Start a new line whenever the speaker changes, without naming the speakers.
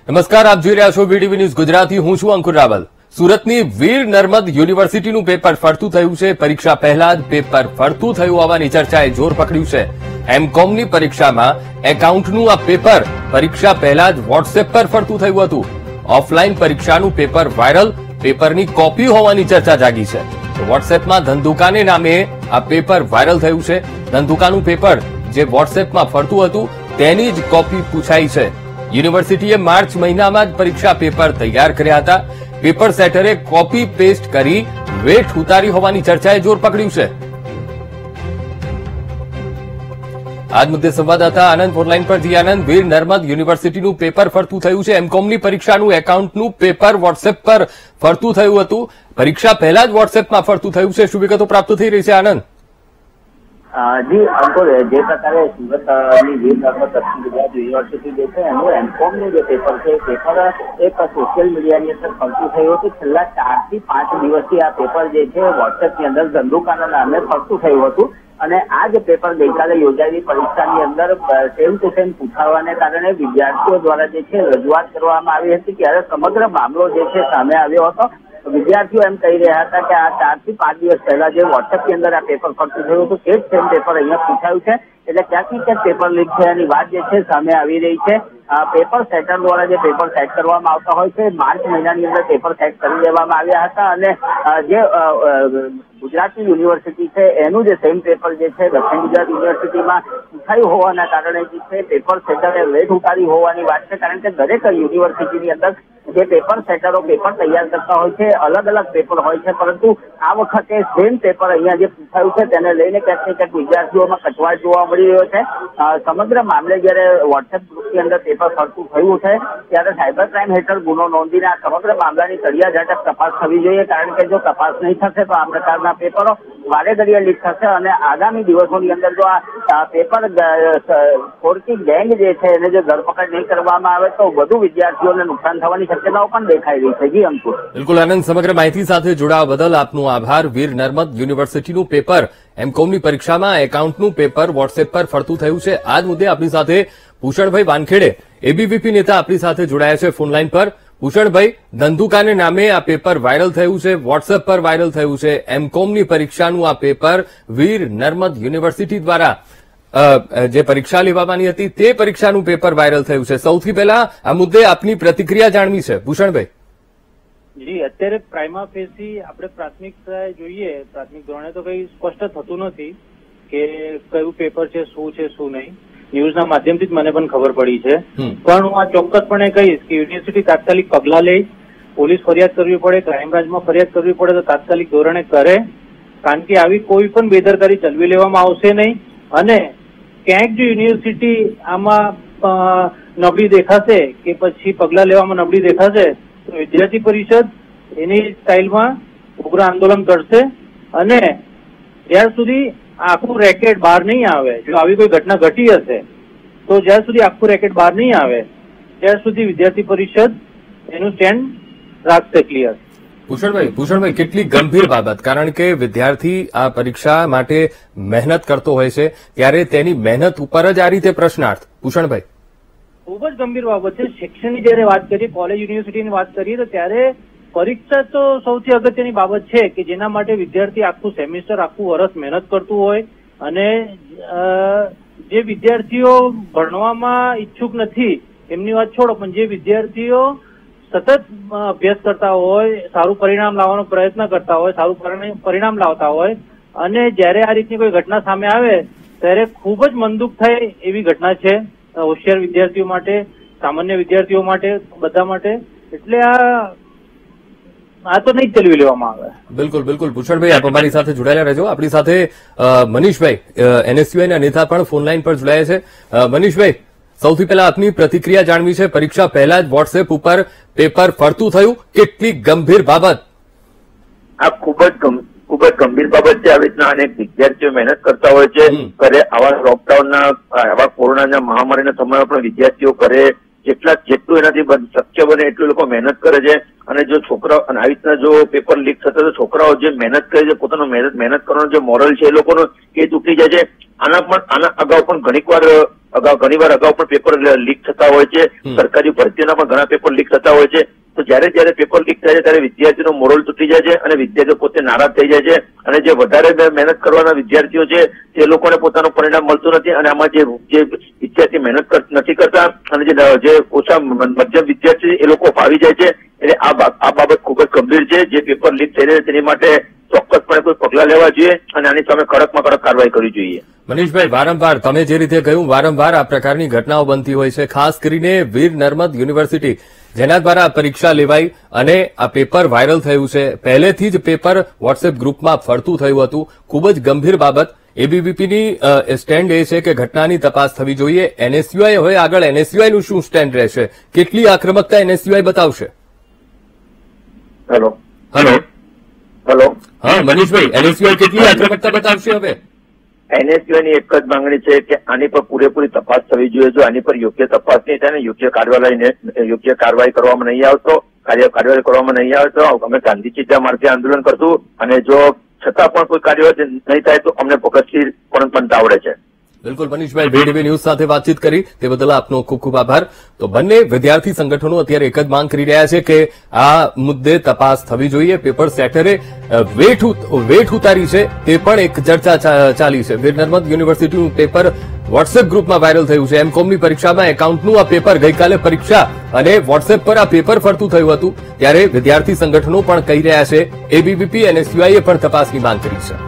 નમસ્કાર, આપ જોઈ રહ્યા છો વીટીવી ન્યૂઝ ગુજરાતી. હું છું અંકુર રાવલ. સુરતની વીર નર્મદ યુનિવર્સિટીનું પેપર ફરતું થયું છે. પરીક્ષા પહેલા જ પેપર ફરતું થયું હોવાની ચર્ચાએ જોર પકડ્યું છે. એમકોમની પરીક્ષામાં એકાઉન્ટનું આ પેપર પરીક્ષા પહેલા જ વોટ્સએપ પર ફરતું થયું હતું. ઓફલાઈન પરીક્ષાનું પેપર વાયરલ, પેપરની કોપી હોવાની ચર્ચા જાગી છે. વોટ્સએપમાં ધંધુકાને નામે આ પેપર વાયરલ થયું છે. ધંધુકાનું પેપર જે વોટ્સએપમાં ફરતું હતું તેની જ કોપી પૂછાઈ છે. યુનિવર્સિટીએ માર્ચ મહિનામાં જ પરીક્ષા પેપર તૈયાર કર્યા હતા. પેપર સેટરે કોપી પેસ્ટ કરી વેટ ઉતારી હોવાની ચર્ચાએ જોર પકડ્યું છે. આજ મુદ્દે સંવાદદાતા આનંદ ઓનલાઈન પર જી આનંદ, વીર નર્મદ યુનિવર્સિટીનું પેપર ફરતું થયું છે. એમકોમની પરીક્ષાનું એકાઉન્ટનું પેપર વોટ્સએપ પર ફરતું થયું હતું. પરીક્ષા પહેલા જ વોટ્સએપમાં ફરતું થયું છે. શું વિગતો પ્રાપ્ત થઈ રહી છે આનંદ?
જી અંકુર, જે પ્રકારે સુરતની વીર નર્મદ દક્ષિણ ગુજરાત યુનિવર્સિટી જે છે એનું એમકોમનું જે પેપર છે એ પેપર એક સોશિયલ મીડિયાની અંદર ફરતું થયું હતું. છેલ્લા 4 થી 5 દિવસથી આ પેપર જે છે વોટ્સએપની અંદર ધંધુકાના નામે ફરતું થયું હતું અને આ જ પેપર ગઈકાલે યોજાયેલી પરીક્ષાની અંદર સેમ ટુ સેમ પૂછાવાને કારણે વિદ્યાર્થીઓ દ્વારા જે છે રજૂઆત કરવામાં આવી હતી. ત્યારે સમગ્ર મામલો જે છે સામે આવ્યો હતો. વિદ્યાર્થીઓ એમ કહી રહ્યા હતા કે આ 4 થી 5 દિવસ પહેલા જે વોટ્સએપની અંદર આ પેપર ફરતું થયું હતું તે જ સેમ પેપર અહીંયા પૂછાયું છે. એટલે ક્યાંક ને ક્યાંક પેપર લીક થયાની વાત જે છે સામે આવી રહી છે. પેપર સેટર દ્વારા જે પેપર સેટ કરવામાં આવતા હોય છે, માર્ચ મહિનાની અંદર પેપર સેટ કરી દેવામાં આવ્યા હતા અને જે ગુજરાતની યુનિવર્સિટી છે એનું જે સેમ પેપર જે છે દક્ષિણ ગુજરાત યુનિવર્સિટીમાં પૂછાયું હોવાના કારણે જે છે પેપર સેટરે વેટ ઉતારી હોવાની વાત છે. કારણ કે દરેક યુનિવર્સિટીની અંદર જે પેપર સેટરો પેપર તૈયાર કરતા હોય છે અલગ અલગ પેપર હોય છે, પરંતુ આ વખતે સેમ પેપર અહીંયા જે પૂછાયું છે તેને લઈને ક્યાંક ને ક્યાંક વિદ્યાર્થીઓમાં કચવાટ જોવા મળી રહ્યો છે. સમગ્ર મામલે જયારે વોટ્સએપ ગ્રુપની અંદર પેપર ફરતું થયું છે ત્યારે સાયબર ક્રાઇમ હેઠળ ગુનો નોંધીને આ સમગ્ર મામલાની તળિયાઝાટક તપાસ થવી જોઈએ. કારણ કે જો તપાસ નહીં થશે તો આ પ્રકારના પેપરો વારે ઘડીએ લીક થશે અને આગામી દિવસોની અંદર જો આ પેપર ફોર્કી ગેંગ જે છે એને જો ધરપકડ નહીં કરવામાં આવે તો વધુ વિદ્યાર્થીઓને નુકસાન થવાની શક્યતાઓ પણ દેખાઈ રહી છે. જી અંકુર.
બિલકુલ આનંદ, સમગ્ર માહિતી સાથે જોડાવા બદલ આપનો આભાર. વીર નર્મદ યુનિવર્સિટીનું પેપર એમકોમની પરીક્ષામાં એકાઉન્ટનું પેપર વોટ્સએપ પર ફરતું થયું છે. આ જ મુદ્દે આપણી સાથે ભૂષણભાઈ વાનખેડે, એબીવીપી નેતા, આપણી સાથે જોડાયા છે ફોનલાઈન પર. ભૂષણભાઈ, ધંધુકાને નામે આ પેપર વાયરલ થયું છે, વોટ્સએપ પર વાયરલ થયું છે. એમકોમની પરીક્ષાનું આ પેપર વીર નર્મદ યુનિવર્સિટી દ્વારા જે પરીક્ષા લેવાની હતી તે પરીક્ષાનું પેપર વાયરલ થયું છે. સૌથી પહેલા આ મુદ્દે આપની પ્રતિક્રિયા જાણવી છે ભૂષણભાઈ.
જી, અત્યારે પ્રાઇમા ફેસી આપણે પ્રાથમિક જોઈએ, પ્રાથમિક ધોરણે તો કઈ સ્પષ્ટ થતું નથી કે કયું પેપર છે, શું છે શું નહીં. ન્યૂઝના માધ્યમથી જ મને પણ ખબર પડી છે. પણ હું આ ચોક્કસપણે કહીશ કે યુનિવર્સિટી તાત્કાલિક પગલા લે, પોલીસ ફરિયાદ કરવી પડે, ક્રાઇમ બ્રાન્ચમાં ફરિયાદ કરવી પડે તો તાત્કાલિક ધોરણે કરે. કારણ કે આવી કોઈ પણ બેદરકારી ચલવી લેવામાં આવશે નહીં. અને ક્યાંક જો યુનિવર્સિટી આમાં નબળી દેખાશે કે પછી પગલા લેવામાં નબળી દેખાશે તો વિદ્યાર્થી પરિષદ એની સ્ટાઇલમાં ઉગ્ર આંદોલન કરશે. અને જ્યાર સુધી આખું રેકેટ બહાર નહીં આવે, જો આવી કોઈ ઘટના ઘટી હશે તો જ્યાર સુધી આખું રેકેટ બહાર નહીં આવે ત્યાર સુધી વિદ્યાર્થી પરિષદ એનું સ્ટેન્ડ રાખશે ક્લિયર.
ભૂષણભાઈ, કેટલી ગંભીર બાબત, કારણ કે વિદ્યાર્થી આ પરીક્ષા માટે મહેનત કરતો હોય છે ત્યારે તેની મહેનત ઉપર જ આ રીતે પ્રશ્નાર્થ. ભૂષણભાઈ,
ખૂબ જ ગંભીર બાબત છે. શિક્ષણની જયારે વાત કરીએ, કોલેજ યુનિવર્સિટીની વાત કરીએ તો ત્યારે પરીક્ષા તો સૌથી અગત્યની બાબત છે કે જેના માટે વિદ્યાર્થી આખું સેમિસ્ટર, આખું વર્ષ મહેનત કરતું હોય. અને જે વિદ્યાર્થીઓ ભણવામાં ઈચ્છુક નથી એમની વાત છોડો, પણ જે વિદ્યાર્થીઓ સતત અભ્યાસ કરતા હોય, સારું પરિણામ લાવવાનો પ્રયત્ન કરતા હોય, સારું પરિણામ લાવતા હોય અને જયારે આ રીતની કોઈ ઘટના સામે આવે ત્યારે ખૂબ જ મનદુખ થાય એવી ઘટના છે હોશિયાર વિદ્યાર્થીઓ માટે, સામાન્ય વિદ્યાર્થીઓ માટે, બધા માટે. એટલે આ તો નહીં ચલવી લેવામાં આવે.
બિલકુલ ભૂષણભાઈ, આપ અમારી સાથે જોડાયેલા રહેજો. આપણી સાથે મનીષભાઈ, એનએસયુઆઈના નેતા પણ ફોનલાઈન પર જોડાયા છે. મનીષભાઈ, સૌથી પહેલા આપની પ્રતિક્રિયા જાણવી છે. પરીક્ષા પહેલા જ વોટ્સએપ ઉપર પેપર ફરતું થયું, કેટલી ગંભીર બાબત?
આ ખૂબ જ ગંભીર બાબત છે. આવી રીતના અનેક વિદ્યાર્થીઓ મહેનત કરતા હોય છે. ઘરે આવા લોકડાઉનના, આવા કોરોનાના મહામારીના સમયમાં પણ વિદ્યાર્થીઓ ઘરે જેટલું એનાથી શક્ય બને એટલું લોકો મહેનત કરે છે. અને જો છોકરાઓ આવી રીતના જો પેપર લીક થતા તો છોકરાઓ જે મહેનત કરે છે, પોતાનો મહેનત કરવાનો જે મોરલ છે એ લોકોનો એ તૂટી જાય છે. આના અગાઉ પણ ઘણીવાર અગાઉ પણ પેપર લીક થતા હોય છે. સરકારી ભરતીઓના પણ ઘણા પેપર લીક થતા હોય છે. તો જયારે પેપર લીક થાય છે ત્યારે વિદ્યાર્થીનો મોરલ તૂટી જાય છે અને વિદ્યાર્થીઓ પોતે નારાજ થઈ જાય છે અને જે વધારે મહેનત કરવાના વિદ્યાર્થીઓ છે તે લોકોને પોતાનું પરિણામ મળતું નથી અને આમાં જે વિદ્યાર્થી મહેનત નથી કરતા અને જે ઓછા મધ્યમ વિદ્યાર્થી એ લોકો ફાવી જાય છે. એટલે આ બાબત ખૂબ જ ગંભીર છે. જે પેપર લીક થઈ રહ્યા છે તેની માટે ચોક્કસપણે કોઈ પગલાં લેવા જોઈએ અને આની સામે કડકમાં કડક કાર્યવાહી કરવી જોઈએ.
મનીષભાઈ, વારંવાર તમે જે રીતે કહ્યું, વારંવાર આ પ્રકારની ઘટનાઓ બનતી હોય છે. ખાસ કરીને વીર નર્મદ યુનિવર્સિટી જેના દ્વારા પરીક્ષા લેવાઈ અને આ પેપર વાયરલ થયું છે. પહેલેથી જ પેપર વોટ્સએપ ગ્રુપમાં ફરતું થયું હતું. ખૂબ જ ગંભીર બાબત. એબીવીપીની સ્ટેન્ડ એ છે કે ઘટનાની તપાસ થવી જોઈએ. એનએસયુઆઈ હવે આગળ એનએસયુઆઈનું શું સ્ટેન્ડ રહેશે? કેટલી આક્રમકતા એનએસયુઆઈ બતાવશે?
હેલો.
હા મનીષભાઈ, એનએસયુઆઈ કેટલી આક્રમકતા બતાવશે હવે?
એનએસયુઆઈની એક જ માંગણી છે કે આની પર પૂરેપૂરી તપાસ થવી જોઈએ. જો આની પર યોગ્ય તપાસ નહીં થાય ને યોગ્ય કાર્યવાહી કરવામાં નહીં આવતો કાર્યવાહી કરવામાં નહીં આવે તો અમે ગાંધી ચિંતા માર્ગે આંદોલન કરશું અને જો છતાં પણ કોઈ કાર્યવાહી નહીં થાય તો અમને ભગતસિંહ પણ પંતાવડે છે.
બિલકુલ મનીષભાઈ, VTV ન્યૂઝ સાથે વાતચીત કરી તે બદલ આપનો ખૂબ ખૂબ આભાર. તો બંને વિદ્યાર્થી સંગઠનો અત્યારે એક જ માંગ કરી રહ્યા છે કે આ મુદ્દે તપાસ થવી જોઈએ. પેપર સેટરે વેઠ ઉતારી છે તે પણ એક ચર્ચા ચાલી છે. વીર નર્મદ યુનિવર્સિટીનું પેપર વોટ્સએપ ગ્રુપમાં વાયરલ થયું છે. એમકોમની પરીક્ષામાં એકાઉન્ટનું આ પેપર ગઈકાલે પરીક્ષા અને વોટ્સએપ પર આ પેપર ફરતું થયું હતું. ત્યારે વિદ્યાર્થી સંગઠનો પણ કહી રહ્યા છે. એબીવીપી અને એનએસયુઆઈએ પણ તપાસની માંગ કરી છે.